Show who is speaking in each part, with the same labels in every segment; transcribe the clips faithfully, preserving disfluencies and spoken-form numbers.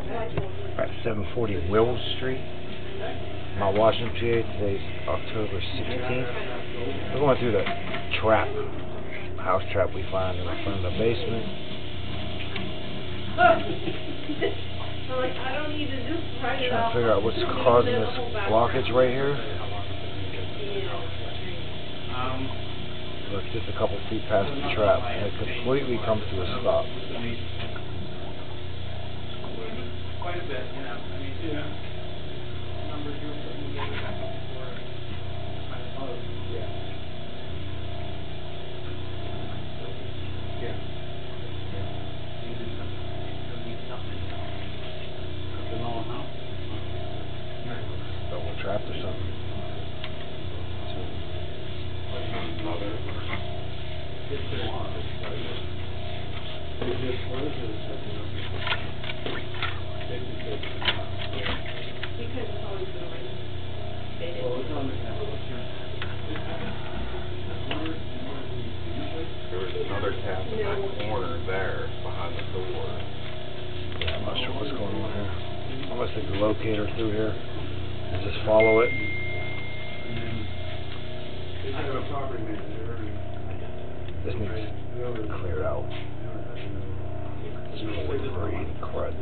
Speaker 1: at seven forty Wills Street, Mount Washington, P A. Today's October sixteenth. We're going through the trap, house trap we find in the front of the basement. Trying to figure out what's causing this blockage right here. Look, just a couple feet past the trap, and it completely comes to a stop.
Speaker 2: Quite a bit, you know. I mean, yeah. Numbers you're putting together back and forth. Oh, yeah. Yeah. You do something. You need something. Something all out.
Speaker 1: Double trapped or something.
Speaker 3: There was another tap in that corner there behind the door.
Speaker 1: Yeah, I'm not sure what's going on here. I'm gonna stick the locator through here and just follow it. This needs cleared out. It's full of debris and crud.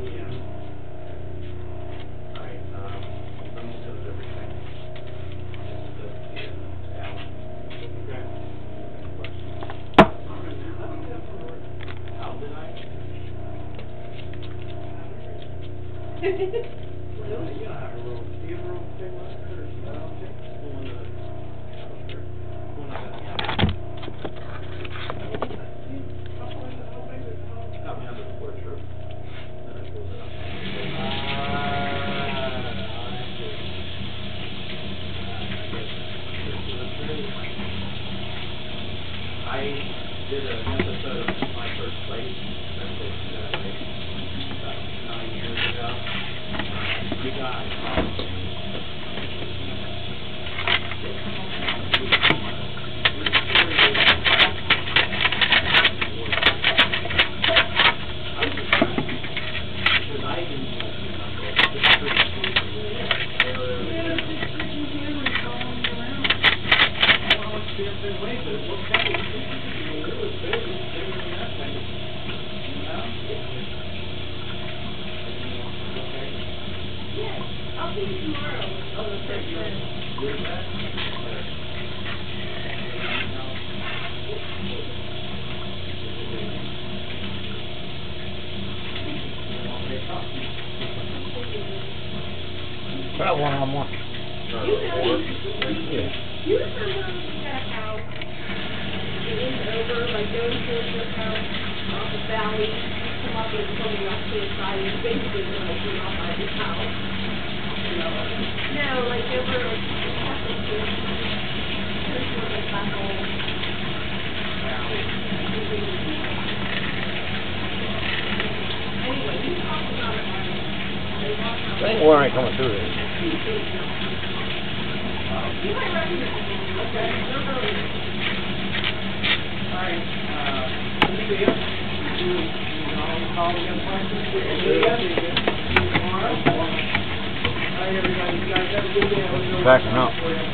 Speaker 2: I did an episode of My First Place, that was uh, about nine years ago. You guys,
Speaker 4: I'll see you tomorrow. Oh, the first one.
Speaker 1: Try one on one.
Speaker 4: You know,
Speaker 1: Yeah.
Speaker 4: you remember when we had a house, it was over, like going towards your house, off the valley, come up and told me off to the side, and basically when I came off my house. No, like over, like, the Catholic church, church was like that whole, anyway, you talked about it, they walked out.
Speaker 1: I think water ain't coming through this.
Speaker 4: You might recognize them. Okay, they're really good.
Speaker 2: all right, uh, good to see you. You know, call again, questions? Good to see you. Tomorrow. All right, everybody, you guys have a good day.
Speaker 1: It's backing up.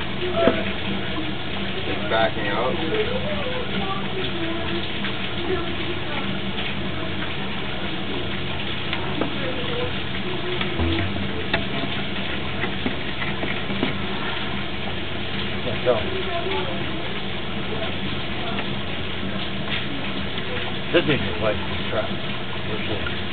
Speaker 3: It's backing up.
Speaker 1: Can't tell. This needs replaced, this trap, for sure.